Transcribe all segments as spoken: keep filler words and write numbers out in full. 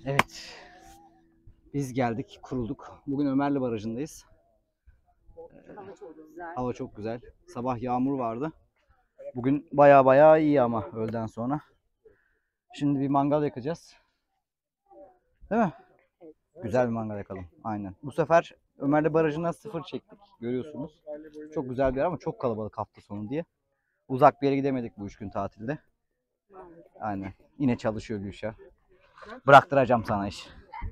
Evet. Biz geldik, kurulduk. Bugün Ömerli Barajı'ndayız. Hava çok güzel. Hava çok güzel. Sabah yağmur vardı. Bugün baya baya iyi ama öğleden sonra. Şimdi bir mangal yakacağız. Değil mi? Evet. Güzel bir mangal yakalım. Aynen. Bu sefer Ömerli Barajı'na sıfır çektik. Görüyorsunuz. Çok güzel bir yer ama çok kalabalık hafta sonu diye. Uzak bir yere gidemedik bu üç gün tatilde. Aynen. Yine çalışıyor Gülşah. Bıraktıracağım sana iş.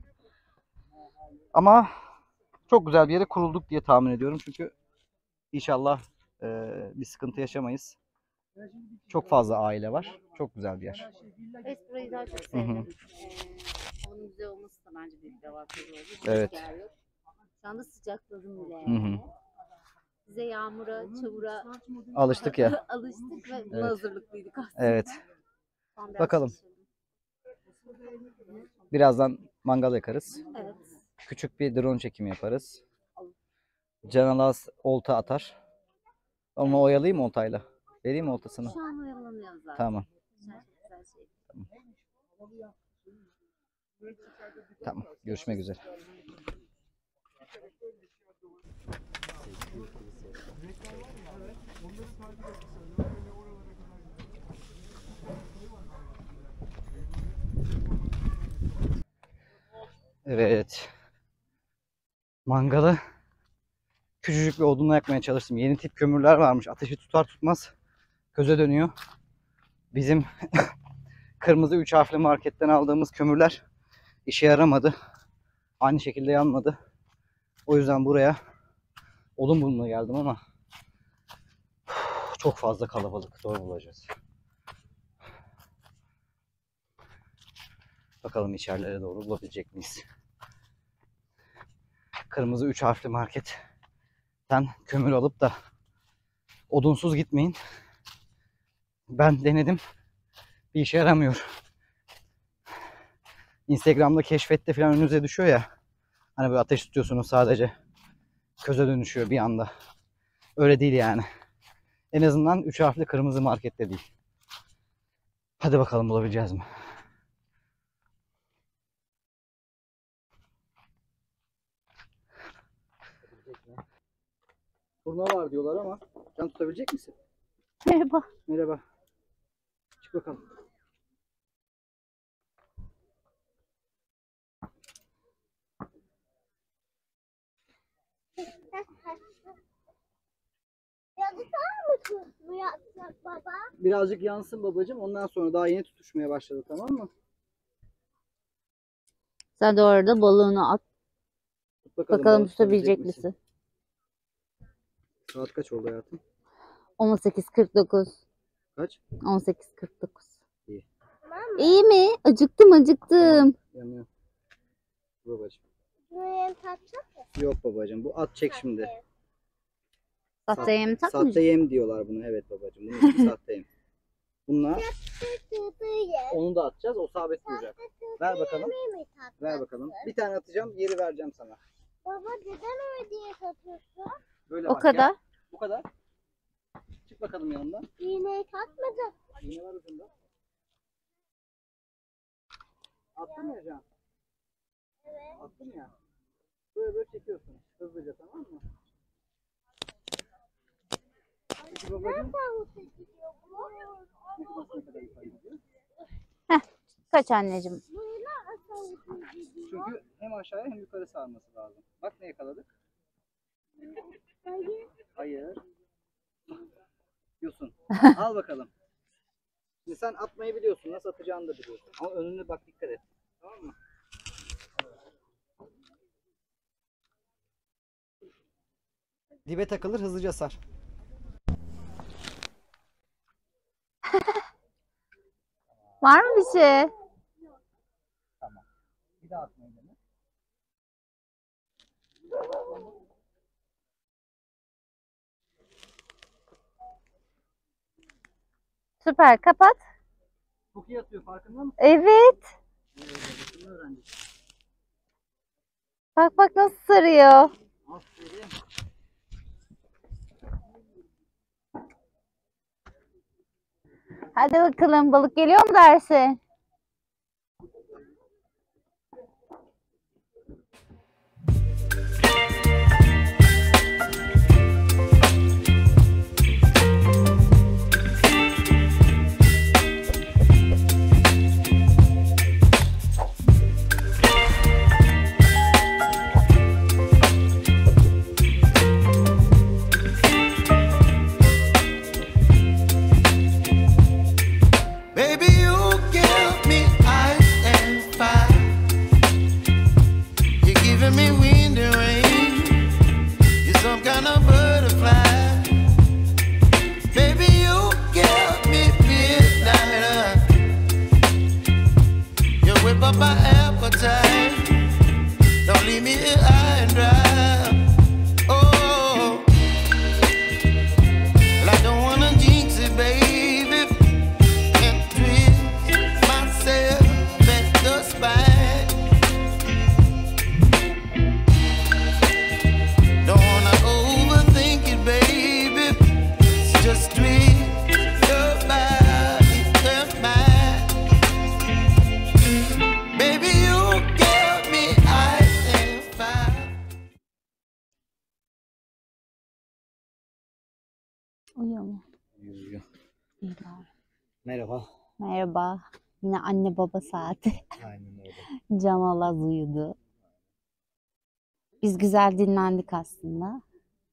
Ama çok güzel bir yere kurulduk diye tahmin ediyorum. Çünkü inşallah e, bir sıkıntı yaşamayız. Çok fazla aile var. Çok güzel bir yer. Evet, burayı daha çok Hı hı. sevdim. Ee, havanın güzel olması da bence büyük bir avantaj oldu. Evet. Rüzgar yok. Şu anda sıcakladım bile. Hı hı. Bize yağmura, çamura Alıştık ya. alıştık ve buna Evet. hazırlıklıydık aslında. Evet. Şu an biraz Bakalım. şaşırdım. Birazdan mangal yakarız. Evet. Küçük bir drone çekimi yaparız. Can Alas olta atar. Onu oyalayayım mı oltayla? Vereyim mi oltasını? Şu an oyalanıyor zaten. Tamam. Güzel, güzel şey. Tamam. Görüşmek üzere. Evet. Mangalı küçücük bir odunla yakmaya çalıştım. Yeni tip kömürler varmış. Ateşi tutar tutmaz köze dönüyor. Bizim kırmızı üç harfli marketten aldığımız kömürler işe yaramadı. Aynı şekilde yanmadı. O yüzden buraya odun bulmaya geldim ama çok fazla kalabalık. Zor bulacağız. Bakalım içerilere doğru bulabilecek miyiz? Kırmızı üç harfli marketten kömür alıp da odunsuz gitmeyin. Ben denedim. Bir işe yaramıyor. Instagram'da keşfette falan önünüze düşüyor ya. Hani böyle ateş tutuyorsunuz sadece. Köze dönüşüyor bir anda. Öyle değil yani. En azından üç harfli kırmızı markette değil. Hadi bakalım bulabileceğiz mi? Turna var diyorlar ama sen tutabilecek misin? Merhaba. Merhaba. Çık bakalım. Bu yapacak baba. Birazcık yansın babacığım. Ondan sonra daha yeni tutuşmaya başladı, tamam mı? Sen de orada balığını at. Tut bakalım, Bakalım balık tutabilecek misin? misin? Saat kaç oldu hayatım? on sekiz kırk dokuz. Kaç? on sekiz kırk dokuz. İyi. İyi mi? Acıktım acıktım. Yanıyor. Babacığım. Buraya tatacak mı? Yok babacığım. Bu at çek şimdi. Sahte yem Sahte takmayacak. yem diyorlar buna. Evet babacığım. Bunun ismi sahte yem. Bununla Tutuyor. onu da atacağız. O sabit duracak. Ver bakalım. Mi tatlı? Ver bakalım. Bir tane atacağım. Yeri vereceğim sana. Baba neden öyle diye satıyorsun? Böyle O bak, kadar. gel. Bu kadar. Çık bakalım yanımdan. İğneyi tatmadın. İğne var ucunda. Attın ya Can. Evet. Attın ya. Böyle böyle çekiyorsun. Hızlıca, tamam mı? Peki babacığım. Nereden avuta gidiyor bu? Ne kadar yukarı gidiyor? Kaç anneciğim? Böyle avuta gidiyor. Çünkü hem aşağıya hem yukarı sarması lazım. Bak ne yakaladık. Hayır. Hayır. Yosun. Al bakalım. Şimdi sen atmayı biliyorsun. Nasıl atacağını da biliyorsun. Ama önüne bak, dikkat et. Tamam mı? Dibe takılır, hızlıca sar. Var mı bir şey? Tamam. Bir daha atmayı dene. Süper, kapat. Çok iyi atıyor, farkında mısın? Evet. Ee, bunu öğrendik. Bak bak nasıl sarıyor. Aferin. Hadi bakalım, balık geliyor mu dersin? appetite. Don't leave me here high and dry. Oh, well, I don't wanna jinx it, baby, and twist myself at the spine. Don't wanna overthink it, baby. It's just twist your body and mine. Baby, you give me ice and fire. Uyuyor mu? Uyuyor. İyi bari. Merhaba. Merhaba. Yine anne baba saati. Aynen öyle. Can Alaz uyudu. Biz güzel dinlendik aslında.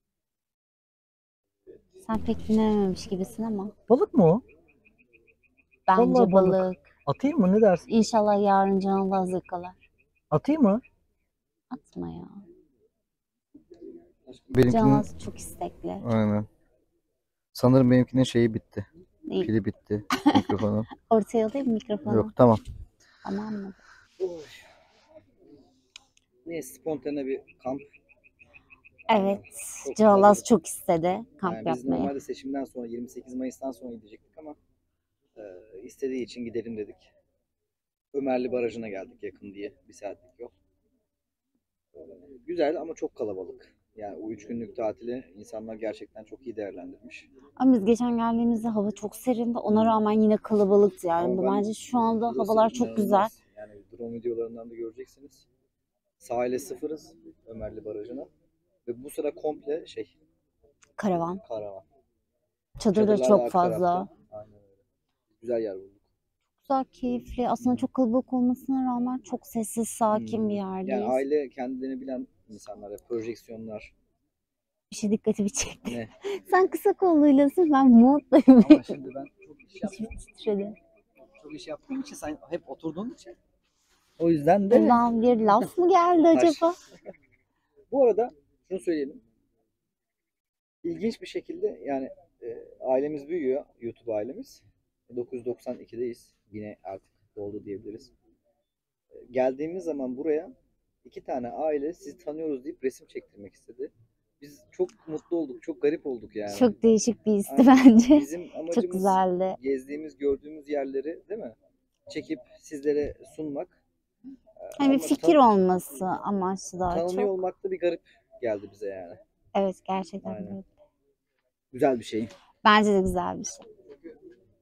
Sen pek dinlememiş gibisin ama. Balık mı o? Bence Vallahi balık. balık. Atayım mı? Ne dersin? İnşallah yarın Can Alaz yakalar. Atayım mı? Atma ya. Can Benimkinin... Alaz çok istekli. Aynen. Sanırım benimkinin şeyi bitti. İyi. Pili bitti. Mikrofonu. Ortaya alayım mikrofonu. Yok, tamam. Tamam mı? Neyse, spontane bir kamp. Evet. Çok Can Alaz güzel. çok istedi kamp Yani biz yapmayı. normalde seçimden sonra yirmi sekiz Mayıs'tan sonra gidecektik ama e, istediği için gidelim dedik. Ömerli Barajı'na geldik yakın diye. Bir saatlik yol. E, güzel ama çok kalabalık. Yani o üç günlük tatili insanlar gerçekten çok iyi değerlendirmiş. Ama biz geçen geldiğimizde hava çok serindi. Ona rağmen yine kalabalıktı yani. Ama ben- Bence şu anda Burası havalar çok güzel. inanılmaz. Yani drone videolarından da göreceksiniz. Sahile sıfırız Ömerli Barajı'na. Ve bu sıra komple şey, Karavan. karavan. Çadır da Çadırlar çok arka fazla. tarafta. Aynen öyle. Güzel yer bulduk. Güzel, keyifli. Aslında çok kalabalık olmasına rağmen çok sessiz, sakin Hmm. bir yerdeyiz. Yani aile kendilerini bilen insanlar, projeksiyonlar. Bir şey dikkatimi çekti. Ne? Sen kısa kolluylasın, ben montlayım. Ama şimdi ben çok iş İçim yaptım. titredi. Çok iş yaptığım için, sen hep oturduğun için. O yüzden de. Buradan bir laf mı geldi acaba? Bu arada şunu söyleyelim. İlginç bir şekilde yani e, ailemiz büyüyor, YouTube ailemiz. dokuz yüz doksan ikideyiz. Yine artık doldu diyebiliriz. E, geldiğimiz zaman buraya iki tane aile sizi tanıyoruz deyip resim çektirmek istedi. Biz çok mutlu olduk, çok garip olduk yani. Çok değişik bir histi Aynen. bence. Bizim amacımız Çok güzeldi. gezdiğimiz, gördüğümüz yerleri, değil mi? Çekip sizlere sunmak. E, Hani bir ama fikir tan- olması amaçlı daha tanınıyor çok. olmak da bir garip geldi bize yani. Evet, gerçekten Aynen. böyle. Güzel bir şey. Bence de güzel bir şey. Çünkü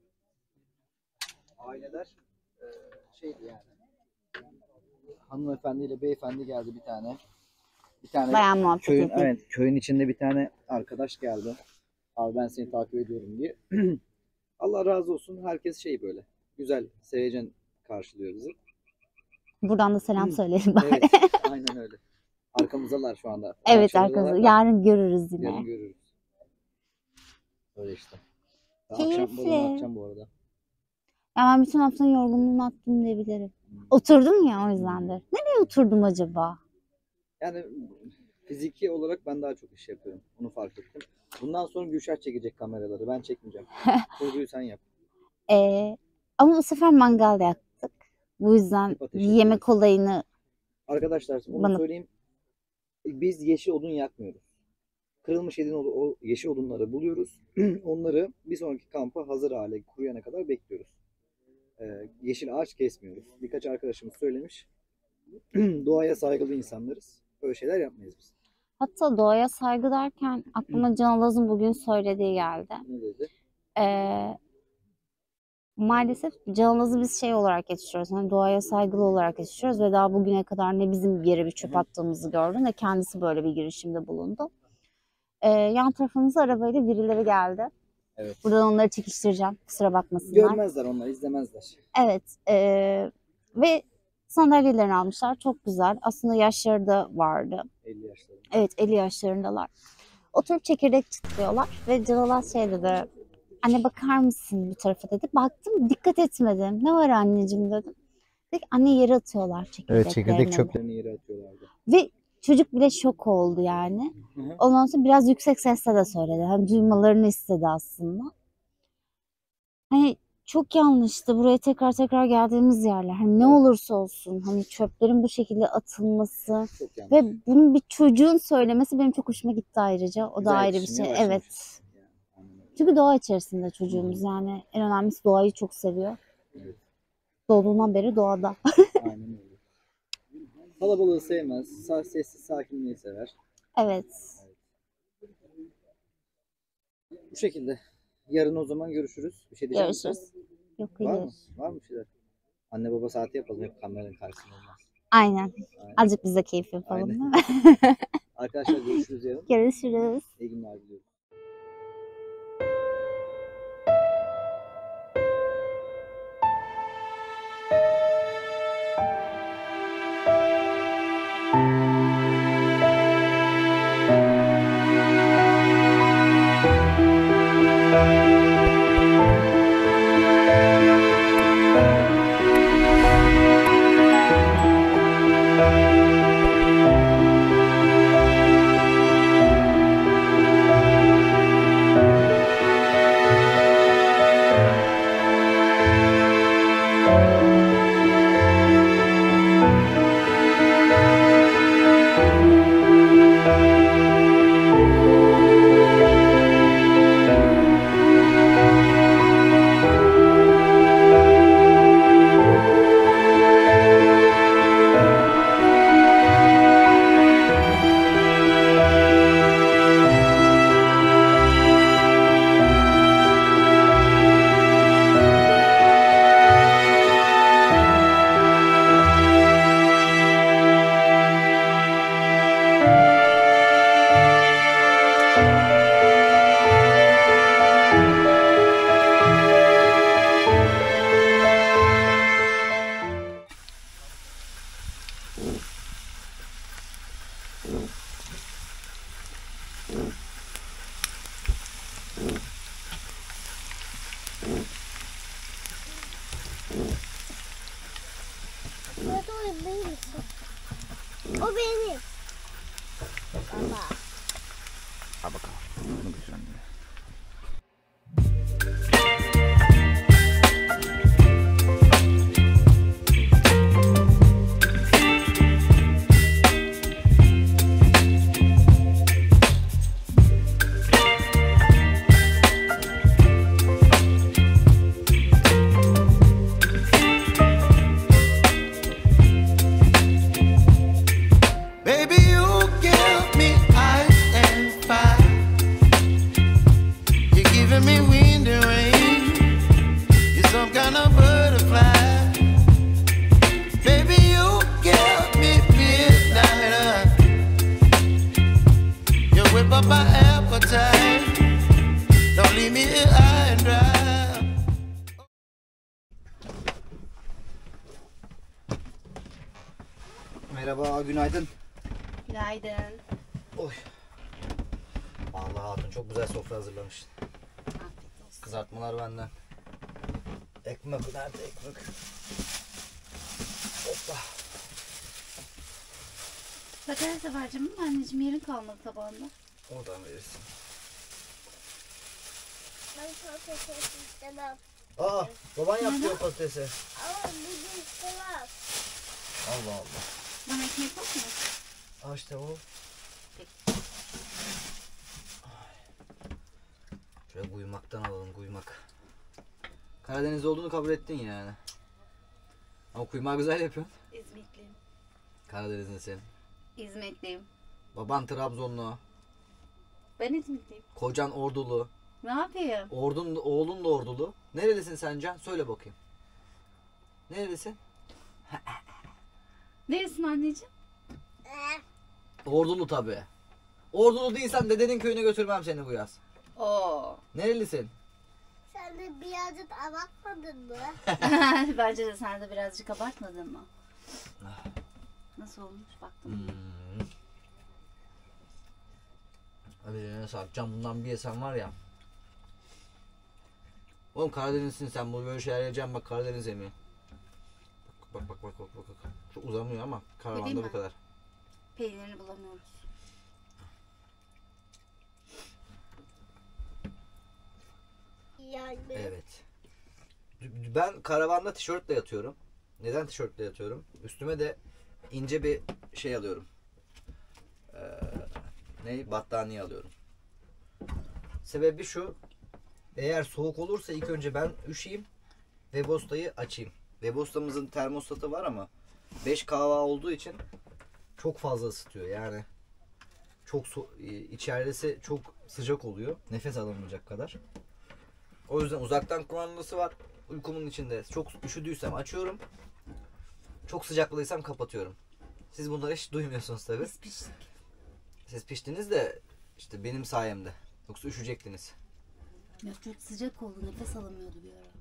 aileler e, şeydi yani. Hanımefendiyle beyefendi geldi bir tane. Bir tane Bayağı muhabbet köyün, ettik. evet, köyün içinde bir tane arkadaş geldi. Abi ben seni takip ediyorum diye. Allah razı olsun. Herkes şey böyle. Güzel, sevecen karşılıyor bizi. Buradan da selam Hı. söyleyelim bari. Evet, aynen öyle. Arkamızdalar şu anda. Evet Akşamdalar arkadaşlar. da Yarın görürüz yine. yarın görürüz. Öyle işte. Daha Keyifli. akşam balonu atacağım bu arada. Ya ben bütün haftanın yorgunluğunu attım diyebilirim. Oturdum ya, o yüzdendir. Nereye oturdum acaba? Yani fiziki olarak ben daha çok iş yapıyorum. Onu fark ettim. Bundan sonra Gülşah çekecek kameraları. Ben çekmeyeceğim. Kurguyu sen yap. Ee, ama bu sefer mangal yaktık. Bu yüzden Hep ateş yemek ediyoruz. olayını Arkadaşlar onu Bana- söyleyeyim. Biz yeşil odun yakmıyoruz. Kırılmış yedin o o yeşil odunları buluyoruz. Onları bir sonraki kampa hazır hale kuruyana kadar bekliyoruz. Ee, yeşil ağaç kesmiyoruz. Birkaç arkadaşımız söylemiş. Doğaya saygılı insanlarız. Böyle şeyler yapmayız biz. hatta doğaya saygı derken aklıma Can Alaz'ın bugün söylediği geldi. Ne dedi? Ee, maalesef Can Alaz'ı biz şey olarak yetiştiriyoruz. Hani doğaya saygılı olarak yetiştiriyoruz ve daha bugüne kadar ne bizim bir yere bir çöp Hı hı. attığımızı gördü ne kendisi böyle bir girişimde bulundu. Ee, yan tarafımıza arabayla birileri geldi. Evet. Buradan onları çekiştireceğim. Kusura bakmasınlar. Görmezler onlar, izlemezler. Evet. eee, ve sandalyelerini almışlar. Çok güzel. Aslında yaşları da vardı. elli yaşlarında. Evet, elli yaşlarındalar. Oturup çekirdek çıtlıyorlar. Ve Can Alaz şey dedi. Anne bakar mısın bu tarafa dedi. Baktım, dikkat etmedim. Ne var anneciğim dedim. Dedi ki, anne yere atıyorlar çekirdeklerini. Evet, çekirdek dedi. çöplerini yere atıyorlardı. Ve çocuk bile şok oldu yani. Hı hı. Ondan sonra biraz yüksek sesle de söyledi. Hani duymalarını istedi aslında. Hani çok yanlıştı. Buraya tekrar tekrar geldiğimiz yerler. Hani ne Evet. olursa olsun hani çöplerin bu şekilde atılması Çok yanlış. ve bunu bir çocuğun söylemesi benim çok hoşuma gitti ayrıca. O da Güzel ayrı bir yetiştirmeye şey. başlamış. Evet. Yani, anladım. Çünkü doğa içerisinde çocuğumuz yani en önemlisi doğayı çok seviyor. Evet. Doğduğundan beri doğada. Aynen öyle. Kalabalığı sevmez. Sa sessiz sakinliği sever. Evet. Bu şekilde. Yarın o zaman görüşürüz. Bir şey diyecek misin? Görüşürüz. Yok Var mı? hayır. Var mı bir şeyler? Anne baba saati yapalım. Hep kameranın karşısında olmaz. Aynen. Aynen. Azıcık biz de keyif yapalım. Aynen. Değil mi? Arkadaşlar görüşürüz yarın. Görüşürüz. İyi günler diliyorum. Burası o benim. O benim. Baba. Al bakalım. Bunu götürelim. Baby, you give me ice and fire. You're giving me wind and rain. You're some kind of butterfly. Baby, you give me midnight. You whip up my appetite. Don't leave me here high and dry. Merhaba, günaydın. Günaydın. Oy. Vallahi hatun çok güzel sofra hazırlamış. Afiyet olsun. Kızartmalar benden. Ekmek nerede ekmek? Hoppa. Patates de var canım. Anneciğim yerin kalmadı tabağında. Oradan verirsin. Ben patates istemem. Aa, baban yaptı Neden? o patatesi. Ama bugün istemem. Allah Allah. Bana ekmek yok mu? Aa işte o. Şöyle kuyumaktan alalım, kuymak. Karadeniz olduğunu kabul ettin yani. Ama kuymağı güzel yapıyorsun. İzmitliyim. Karadeniz'in sen. İzmitliyim. Baban Trabzonlu. Ben İzmitliyim. Kocan Ordulu. Ne yapayım? Ordun, oğlun da Ordulu. Nerelisin sen Can? Söyle bakayım. Nerelisin? Neresin anneciğim? Eh, Ordulu tabi. Ordulu değilsen dedenin köyüne götürmem seni bu yaz. Oo. Nerelisin? sen de birazcık abartmadın mı? Bence de sen de birazcık abartmadın mı? Nasıl olmuş baktın mı? Hmm. Abi ne sağlık. Can bundan bir yesen var ya. Oğlum Karadeniz'sin sen, bu böyle şeyler yiyeceğim, bak Karadeniz yemeği. Bak bak bak bak bak bak. Çok uzamıyor ama Vereyim karavanda mi? bu kadar. Peynirini bulamıyoruz. Yani Evet. Ben karavanda tişörtle yatıyorum. Neden tişörtle yatıyorum? Üstüme de ince bir şey alıyorum. Ee, ne? Battaniye alıyorum. Sebebi şu. Eğer soğuk olursa ilk önce ben üşüyeyim. Webosta'yı açayım. Webosta'mızın termostatı var ama beş kahve olduğu için çok fazla ısıtıyor. Yani çok so içerisi çok sıcak oluyor. Nefes alamayacak kadar. O yüzden uzaktan kumandası var. Uykumun içinde çok üşüdüysem açıyorum. Çok sıcaklıysam kapatıyorum. Siz bunları hiç duymuyorsunuz tabii. Biz piştik. Siz piştiniz de işte benim sayemde. Yoksa üşüyecektiniz. Ya çok sıcak oldu. Nefes alamıyordu bir ara.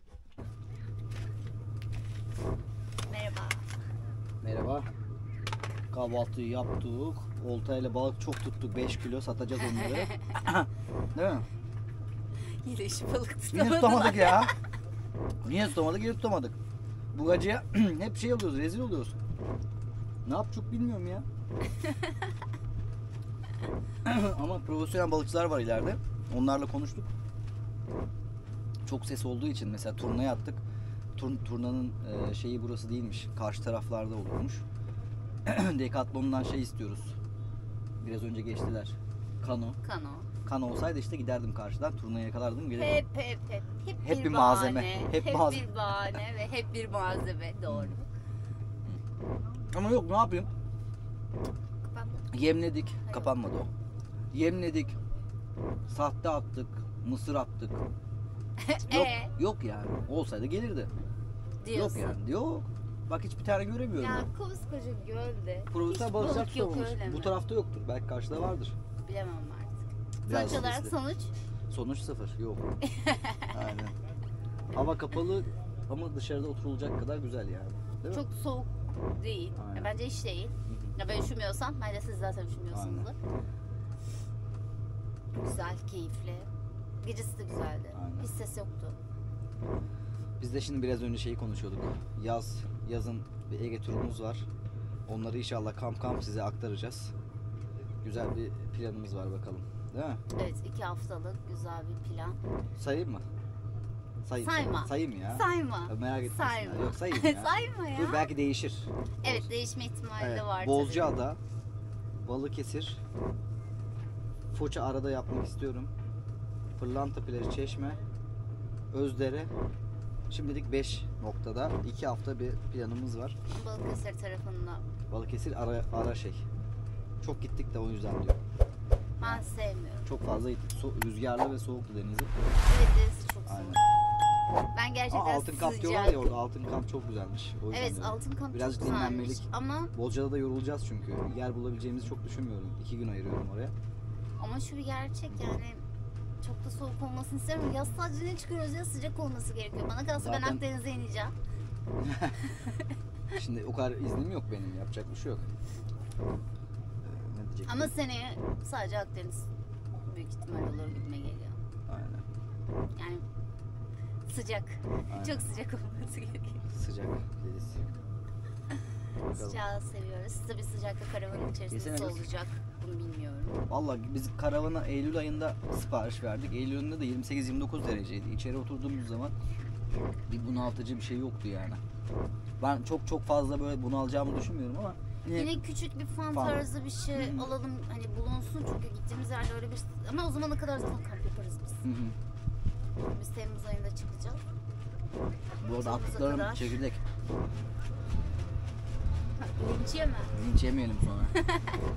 Merhaba. Merhaba. Kahvaltıyı yaptık. Oltayla balık çok tuttuk. beş kilo satacağız onları. Değil mi? Yine işi balık Yine tutamadık ya. Niye tutamadık? Yine tutamadık. Bu gacıya hep şey oluyoruz, rezil oluyoruz. Ne yapacak bilmiyorum ya. Ama profesyonel balıkçılar var ileride. Onlarla konuştuk. Çok ses olduğu için mesela turnaya attık. Turn, turnanın e, şeyi burası değilmiş. Karşı taraflarda olurmuş. Decathlon'dan şey istiyoruz. Biraz önce geçtiler. Kano. Kano. Kano olsaydı işte giderdim karşıdan. Turnaya yakalardım. Gelirdim. Hep hep hep. Hep, Hep bir, bir malzeme, bahane, hep Hep, malzeme. bir bahane ve hep bir malzeme. Doğru. Ama yok, ne yapayım? Kapandı. Yemledik. Kapanmadı o. Yemledik. Sahte attık. Mısır attık. Yok, Ee? yok yani. Olsaydı gelirdi. Diyorsun. Yok yani. Yok. Bak hiçbir tane göremiyorum. Ya ben. koskoca gölde. Profesyonel hiç balıkçılar balık yok tutamamış. öyle mi? Bu tarafta yoktur. Belki karşıda vardır. Bilemem artık. Biraz Sonuç olarak sesli. sonuç. Sonuç sıfır. Yok. Aynen. Hava kapalı ama dışarıda oturulacak kadar güzel yani. Değil mi? Çok soğuk değil. Aynen. Ya bence hiç değil. Ya ben üşümüyorsam, bence siz zaten üşümüyorsunuzdur. Güzel, keyifli. Gecesi de güzeldi. Aynen. Hiç ses yoktu. Biz de şimdi biraz önce şeyi konuşuyorduk. Yaz, yazın bir Ege turumuz var. Onları inşallah kamp kamp size aktaracağız. Güzel bir planımız var bakalım. Değil mi? Evet, iki haftalık güzel bir plan. Sayayım mı? Sayayım. Sayma. Sayayım ya. Sayma. Ya merak etmesinler. Sayma. Yok sayayım ya. Sayma ya. Dur belki değişir. Evet, değişme ihtimali Evet, de var tabii. Bozcaada, Balıkesir, Foça arada yapmak istiyorum. Pırlanta plajı, Çeşme, Özdere. Şimdilik beş noktada iki hafta bir planımız var. Balıkesir tarafında. Balıkesir ara, ara şey. Çok gittik de o yüzden diyor. Ben sevmiyorum. Çok fazla gittik. So- rüzgarlı ve soğuktu denizi. Evet, deniz çok Aynen. soğuk. Ben gerçekten Aa, altın kamp diyorlar ya sıcak. orada. Altın kamp çok güzelmiş. O yüzden Evet, diyorum. altın kamp Birazcık çok güzelmiş. dinlenmelik. Ama Bozcaada da yorulacağız çünkü. Yer bulabileceğimizi çok düşünmüyorum. İki gün ayırıyorum oraya. ama şu bir gerçek yani, çok da soğuk olmasını istemiyorum. Yaz tatiline çıkıyoruz ya, sıcak olması gerekiyor. Bana kalsa ben Zaten- Akdeniz'e ineceğim. Şimdi o kadar iznim yok benim. Yapacak bir şey yok. Ee, ne diyecektim? Ama seneye sadece Akdeniz büyük ihtimal olur gibime geliyor. Aynen. Yani sıcak. Aynen. Çok sıcak olması gerekiyor. Sıcak deniz. Bakalım. Sıcağı seviyoruz. Tabii sıcakta karavanın içerisinde Geçen nasıl biz- olacak bunu bilmiyorum. Vallahi biz karavana Eylül ayında sipariş verdik. Eylül ayında da yirmi sekiz yirmi dokuz dereceydi. İçeri oturduğumuz zaman bir bunaltıcı bir şey yoktu yani. Ben çok çok fazla böyle bunalacağımı düşünmüyorum ama yine, Yine küçük bir fan Fan. tarzı bir şey Hı hı. alalım, hani bulunsun çünkü gittiğimiz yerde öyle bir, ama o zamana kadar zaten kamp yaparız biz. Hı hı. Biz Temmuz ayında çıkacağız. Bu arada Temmuz'a attıklarım kadar. çekirdek. Linç yeme. Linç yemeyelim sonra.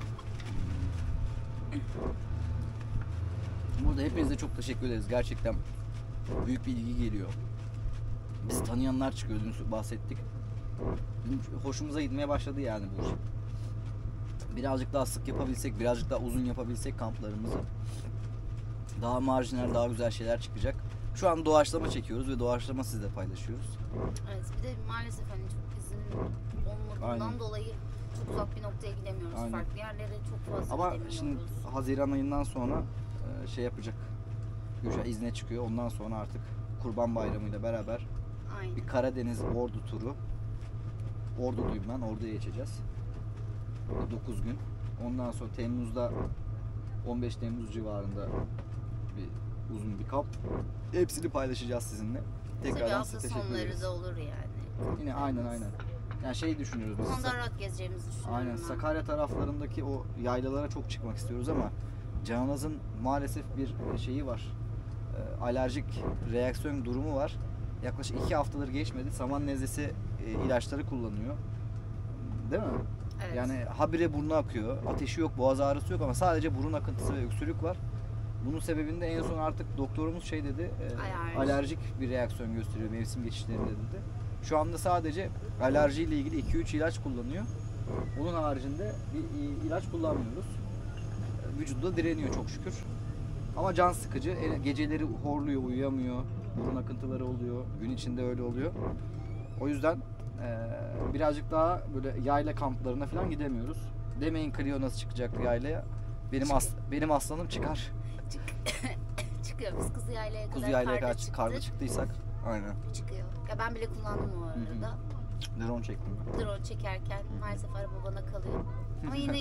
Burada hepinize çok teşekkür ederiz. Gerçekten büyük bir ilgi geliyor. Bizi tanıyanlar çıkıyor. Dün bahsettik. Hoşumuza gitmeye başladı yani bu iş. Birazcık daha sık yapabilsek, birazcık daha uzun yapabilsek kamplarımızı, daha marjinal, daha güzel şeyler çıkacak. Şu an doğaçlama çekiyoruz ve doğaçlama sizle paylaşıyoruz. Evet, bir de maalesef hani çok izin olmadığından Aynen. dolayı çok uzak bir noktaya gidemiyoruz. Aynen. Farklı yerlere çok fazla Ama gidemiyoruz. şimdi Haziran ayından sonra e, şey yapacak. Gülşah izne çıkıyor. Ondan sonra artık Kurban Bayramı ile beraber Aynen. bir Karadeniz Ordu turu. Orduluyum ben. Ordu'ya geçeceğiz. dokuz gün. Ondan sonra Temmuz'da on beş Temmuz civarında bir uzun bir kamp. Hepsini paylaşacağız sizinle. Tabii Tekrardan hafta size teşekkür sonları ederiz. da olur yani. Yine aynen aynen. Yani şey düşünüyoruz biz. Ondan rahat gezeceğimizi düşünüyorum. Aynen ben. Sakarya taraflarındaki o yaylalara çok çıkmak istiyoruz ama Canaz'ın maalesef bir şeyi var. E, alerjik reaksiyon durumu var. Yaklaşık iki haftadır geçmedi. Saman nezlesi e, ilaçları kullanıyor. Değil mi? Evet. Yani habire burnu akıyor. Ateşi yok, boğaz ağrısı yok ama sadece burun akıntısı ve öksürük var. Bunun sebebinde en son artık doktorumuz şey dedi. E, Alerji. alerjik bir reaksiyon gösteriyor mevsim geçişlerinde dedi. Şu anda sadece alerjiyle ilgili iki üç ilaç kullanıyor. Onun haricinde bir ilaç kullanmıyoruz. Vücudu da direniyor çok şükür. Ama can sıkıcı. Geceleri horluyor, uyuyamıyor. Burun akıntıları oluyor. Gün içinde öyle oluyor. O yüzden e, birazcık daha böyle yayla kamplarına falan gidemiyoruz. Demeyin Clio nasıl çıkacak yaylaya. Benim as benim aslanım çıkar. Çıkıyor. Biz Kuzu Yayla'ya kadar, Kuzu yaylaya karda kadar çıktık. karda çıktıysak. Aynen. Çıkıyor. Ya ben bile kullandım o arada. Drone çektim ben. Drone çekerken maalesef araba bana kalıyor. Ama yine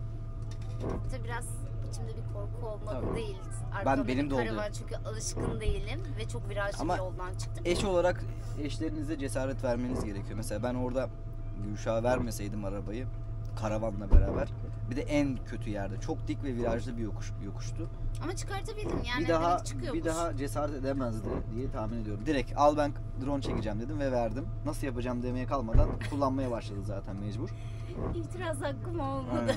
de biraz içimde bir korku olmadı Tabii. değil. Ben Arkamda benim bir de oldu. karavan çünkü alışkın değilim ve çok virajlı Ama bir yoldan çıktım. Eş olarak eşlerinize cesaret vermeniz gerekiyor. Mesela ben orada Gülşah'a vermeseydim arabayı karavanla beraber bir de en kötü yerde çok dik ve virajlı bir yokuş yokuştu. Ama çıkartabildim yani. bir daha demek çıkıyormuş. bir daha cesaret edemezdi diye tahmin ediyorum. Direkt al ben drone çekeceğim dedim ve verdim. Nasıl yapacağım demeye kalmadan kullanmaya başladı zaten mecbur. İtiraz hakkım olmadı. Aynen.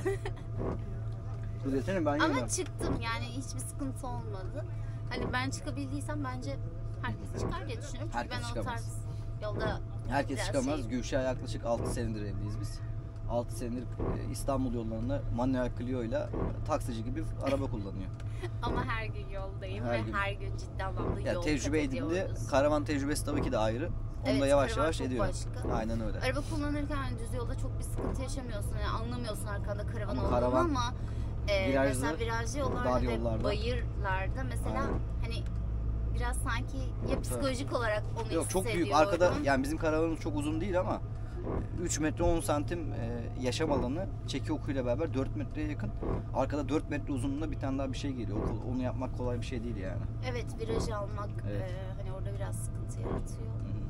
Bu desene ben Ama yemem. çıktım yani hiçbir sıkıntı olmadı. Hani ben çıkabildiysem bence herkes çıkar diye düşünüyorum. Çünkü Herkes ben çıkamaz. o tarz yolda Herkes biraz çıkamaz. şey- Gülşah yaklaşık altı senedir evliyiz biz. altı senedir e, İstanbul yollarında manuel Clio ile taksici gibi araba kullanıyor. ama her gün yoldayım Her ve gün. her gün ciddi anlamda Ya yol tecrübe kat edildi. ediyoruz. Karavan tecrübesi tabii ki de ayrı. Onu Evet, da yavaş karavan yavaş çok ediyor. başka. Aynen öyle. Araba kullanırken hani düz yolda çok bir sıkıntı yaşamıyorsun. Yani anlamıyorsun arkanda karavan Ama olduğunu karavan ama e, virajlı, mesela virajlı yollarda dar ve yollarda. bayırlarda mesela Aynen. hani biraz sanki ya psikolojik olarak onu Yok çok büyük. hissediyorum. Arkada yani bizim karavanımız çok uzun değil ama üç metre on santim e, yaşam alanı çeki okuyla beraber dört metreye yakın. Arkada dört metre uzunluğunda bir tane daha bir şey geliyor. O- Onu yapmak kolay bir şey değil yani. Evet, virajı almak Evet. e, hani orada biraz sıkıntı yaratıyor.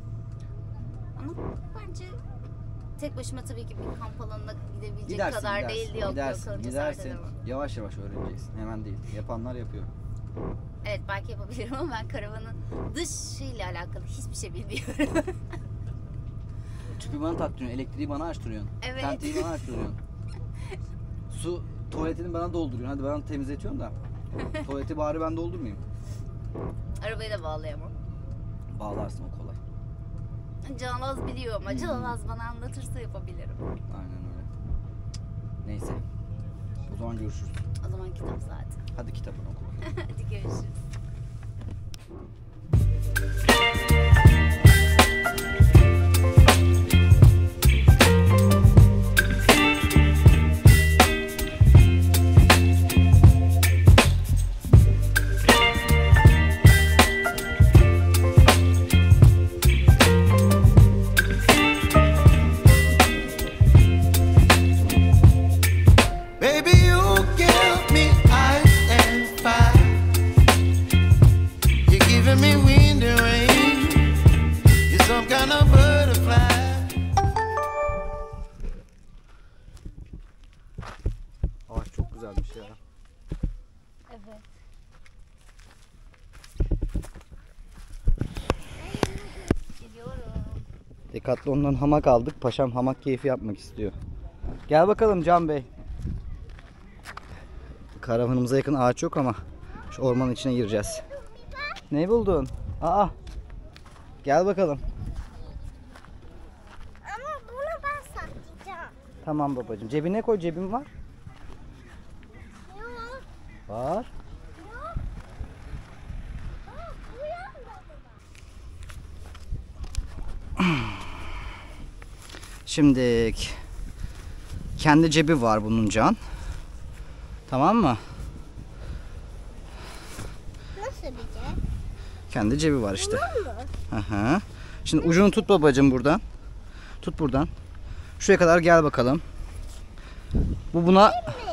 Ama bence tek başıma tabii ki bir kamp alanına gidebilecek Gidersin, kadar gidersin, değildi. Yok, gidersin, yok, cesaret gidersin. edemem. Yavaş yavaş öğreneceksin. Hemen değil. Yapanlar yapıyor. Evet, belki yapabilirim ama ben karavanın dış şeyle alakalı hiçbir şey bilmiyorum. Tüpü bana taktırıyorsun, elektriği bana açtırıyorsun. Evet. Tenteyi bana açtırıyorsun. Su tuvaletini bana dolduruyorsun. Hadi bana temizletiyorsun da. Tuvaleti bari ben doldurmayayım. Arabayı da bağlayamam. Bağlarsın o kolay. Canalaz biliyor ama Hmm. Canalaz bana anlatırsa yapabilirim. Aynen öyle. Neyse. O zaman görüşürüz. O zaman kitap zaten. Hadi kitabını oku. Hadi görüşürüz. Baby, you give me ice and fire. You're giving me wind and rain. You're some kind of butterfly. Ağaç çok güzelmiş ya. Evet. Geliyorum. Decathlon'dan hamak aldık. Paşam hamak keyfi yapmak istiyor. Gel bakalım Can Bey. Karavanımıza yakın ağaç yok ama şu ormanın içine gireceğiz. Ne buldun? Aa. Gel bakalım. Ama bunu ben saklayacağım. Tamam babacığım. Cebine koy. Cebim var. Yok. Var. Yok. Aa, bu yanmadı. Şimdi kendi cebi var bunun Can. Tamam mı? Nasıl bir şey? Kendi cebi var işte. Bunun mu? Aha. Şimdi ucunu tut babacığım buradan. Tut buradan. Şuraya kadar gel bakalım. Bu buna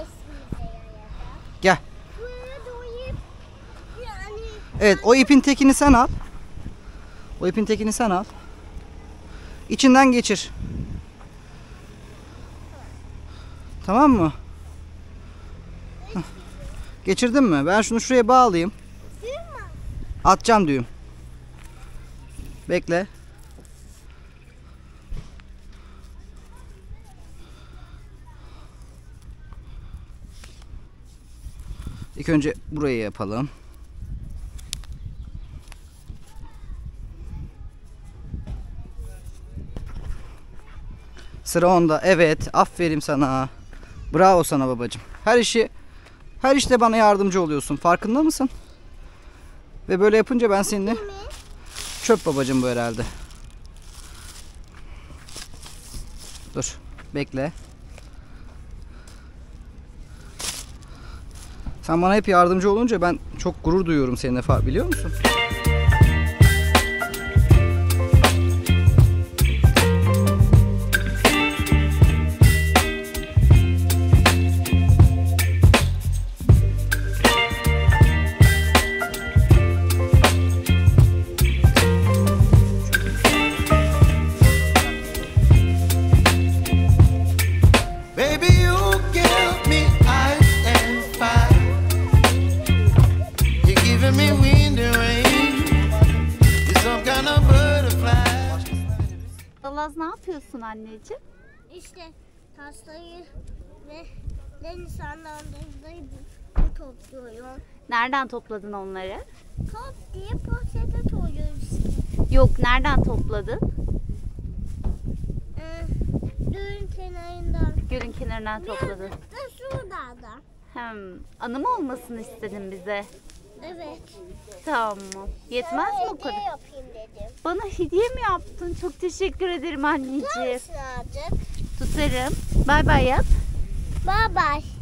gel. Böyle doyup yani Evet, o ipin tekini sen al. O ipin tekini sen al. İçinden geçir. Tamam mı? Hah. Geçirdin mi? Ben şunu şuraya bağlayayım. Atacağım düğüm. Bekle. İlk önce burayı yapalım. Sıra onda. Evet. Aferin sana. Bravo sana babacığım. Her işi her işte bana yardımcı oluyorsun. Farkında mısın? Ve böyle yapınca ben seninle çöp babacığım bu herhalde. Dur. Bekle. Sen bana hep yardımcı olunca ben çok gurur duyuyorum seninle, fa- biliyor musun? Baby, you give me ice and fire. You're giving me wind and rain. You're some kind of butterfly. Dalaz ne yapıyorsun anneciğim? İşte taslayı ve deniz sandalyeleri topluyorum. Nereden topladın onları? Top diye poşete koyuyoruz. Yok, nereden topladın? Ee, Dün kenarından. Gölün kenarından topladın. Birazcık da şurada da. Hem anı mı olmasını istedin bize? Evet. Tamam. Yetmez mi o Hediye kadar? yapayım dedim. Bana hediye mi yaptın? Çok teşekkür ederim anneciğim. Neresin azıcık? Tutarım. Bay bay yap. Bye bye.